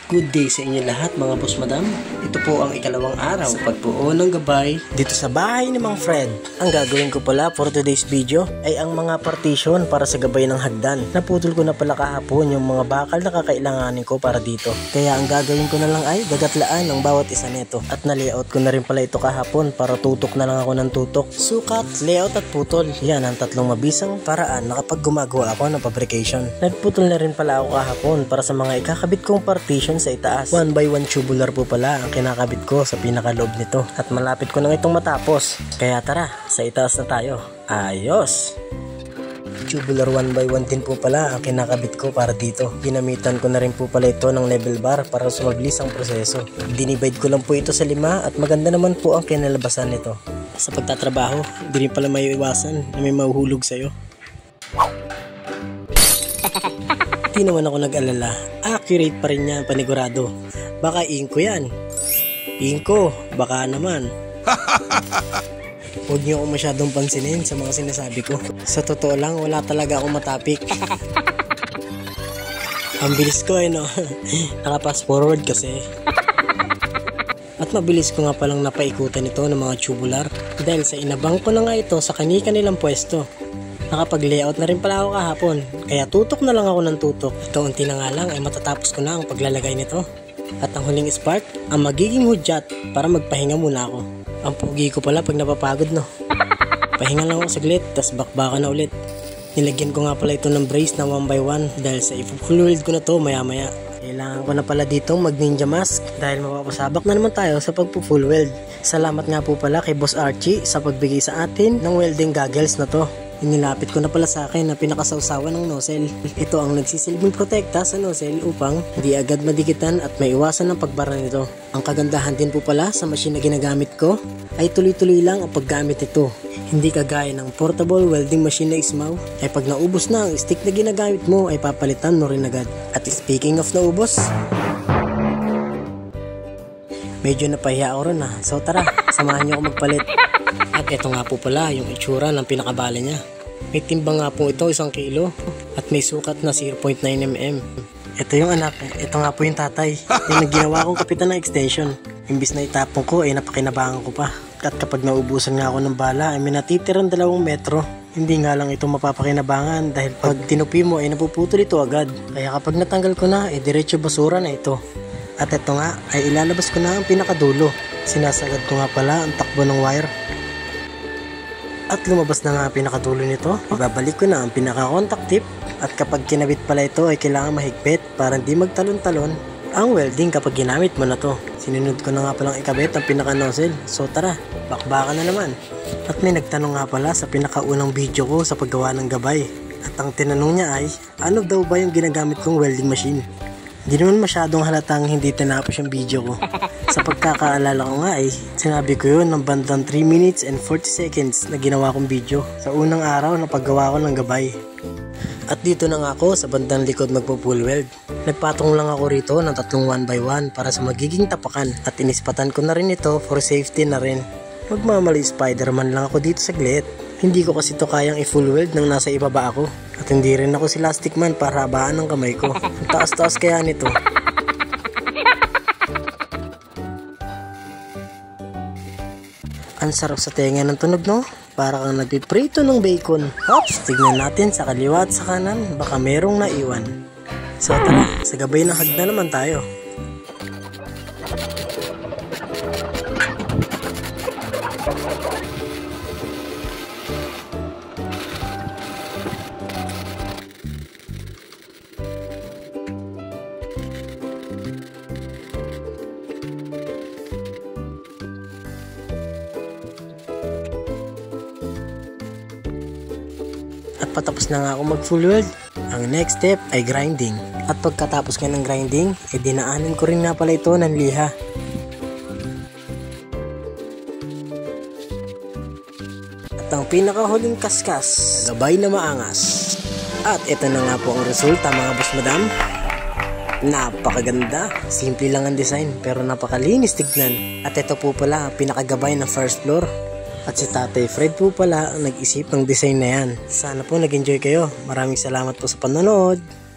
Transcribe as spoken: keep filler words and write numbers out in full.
Good day sa inyo lahat mga boss madam. Ito po ang ikalawang araw sa pagbuo ng gabay dito sa bahay ni Mang Fred. Ang gagawin ko pala for today's video ay ang mga partition para sa gabay ng hagdan. Naputol ko na pala kahapon yung mga bakal na kakailanganin ko para dito. Kaya ang gagawin ko na lang ay gagatlaan ng bawat isa nito. At na-layout ko na rin pala ito kahapon para tutok na lang ako ng tutok. Sukat, layout at putol. Yan ang tatlong mabisang paraan na kapag gumagawa ako ng fabrication. Nagputol na rin pala ako kahapon para sa mga ikakabit kong partition sa itaas. One by one tubular po pala ang kinakabit ko sa pinakaloob nito. At malapit ko na itong matapos. Kaya tara, sa itaas na tayo. Ayos! Tubular one by one din po pala ang kinakabit ko para dito. Ginamitan ko na rin po pala ito ng level bar para sumabilis ang proseso. Dinivide ko lang po ito sa lima at maganda naman po ang kinalabasan nito. Sa pagtatrabaho, di rin pala may iwasan na may mahuhulog sa'yo. Di naman ako nag-alala. Accurate pa rin yan, panigurado. Baka inko yan. Inko, baka naman. Huwag niyo ako masyadong pansinin sa mga sinasabi ko. Sa totoo lang, wala talaga akong matapik. Ang bilis ko eh no. Naka-fast forward kasi. At mabilis ko nga palang napaikutan ito ng mga tubular. Dahil sa inabang ko na nga ito sa kani-kanilang pwesto. Nakapag-layout na rin pala ako kahapon, kaya tutok na lang ako ng tutok. Ito unti na nga lang ay matatapos ko na ang paglalagay nito. At ang huling spark, ang magiging hudyat para magpahinga muna ako. Ang pugi ko pala pag napapagod no. Pahinga lang ako saglit, tas bakbaka na ulit. Nilagyan ko nga pala ito ng brace na one by one dahil sa i-full weld ko na to maya maya. Kailangan ko na pala dito mag ninja mask dahil mapapasabak na naman tayo sa pagpo-full weld. Salamat nga po pala kay Boss Archie sa pagbigay sa atin ng welding goggles na to. Inilapit ko na pala sa akin na pinakasawsawan ng nozzle. Ito ang nagsisilbing protekta sa nozzle upang hindi agad madikitan at maiwasan ng pagbara nito. Ang kagandahan din po pala sa machine na ginagamit ko ay tuloy-tuloy lang ang paggamit nito. Hindi kagaya ng portable welding machine na ismaw ay pag naubos na ang stick na ginagamit mo ay papalitan mo rin agad. At speaking of naubos, medyo napahiya ako ron ah. So tara, samahan niyo ako magpalit. At ito nga po pala yung itsura ng pinakabala niya. May timbang nga po ito, isang kilo. At may sukat na zero point nine millimeters. Ito yung anak, ito nga po yung tatay. Yung ginawa kong kapitan ng extension. Imbis na itapong ko ay napakinabangan ko pa. At kapag naubusan nga ako ng bala ay may natitirang dalawang metro. Hindi nga lang ito mapapakinabangan dahil pag tinupi mo ay napuputol ito agad. Kaya kapag natanggal ko na ay diretso basura na ito. At ito nga ay ilalabas ko na ang pinakadulo. Sinasagad ko nga pala ang takbo ng wire. At lumabas na nga ang pinakadulo nito. Ibabalik ko na ang pinaka-contact tip. At kapag kinabit pala ito ay kailangan mahigpit para hindi magtalon-talon ang welding kapag ginamit mo na to. Sinunod ko na nga palang ikabit ang pinaka-nozzle. So tara, bakbakan na naman. At may nagtanong nga pala sa pinakaunang video ko sa paggawa ng gabay. At ang tinanong niya ay, ano daw ba yung ginagamit kong welding machine? Hindi naman masyadong halatang hindi tinapos yung video ko. Sa pagkakaalala ko nga ay, sinabi ko yun ng bandang three minutes and forty seconds na ginawa kong video sa unang araw na paggawa ko ng gabay. At dito na nga ako sa bandang likod magpo-full weld. Nagpatong lang ako rito ng tatlong one by one para sa magiging tapakan at inispatan ko na rin ito for safety na rin. Magmamali Spider-Man lang ako dito saglit. Hindi ko kasi ito kayang i-full weld nang nasa ibaba ako. At hindi rin ako si Elastic Man para habaan ng kamay ko. Ang taas-taas kaya nito. Ang sarap sa tenga ng tunog no? Para kang nagpiprito ng bacon. Hops! Tignan natin sa kaliwa at sa kanan. Baka merong naiwan. So tara, sa gabay ng hagdan naman tayo. At patapos na nga ako mag full weld. Ang next step ay grinding. At pagkatapos nga ng grinding, ay dinaanan ko rin nga pala ito ng liha. At ang pinakahuling kaskas, gabay na maangas. At ito na nga po ang resulta mga boss madam. Napakaganda. Simple lang ang design pero napakalinis tignan. At ito po pala ang pinakagabay ng first floor. At si Tatay Fred po pala ang nag-isip ng design na yan. Sana po nag-enjoy kayo. Maraming salamat po sa panonood.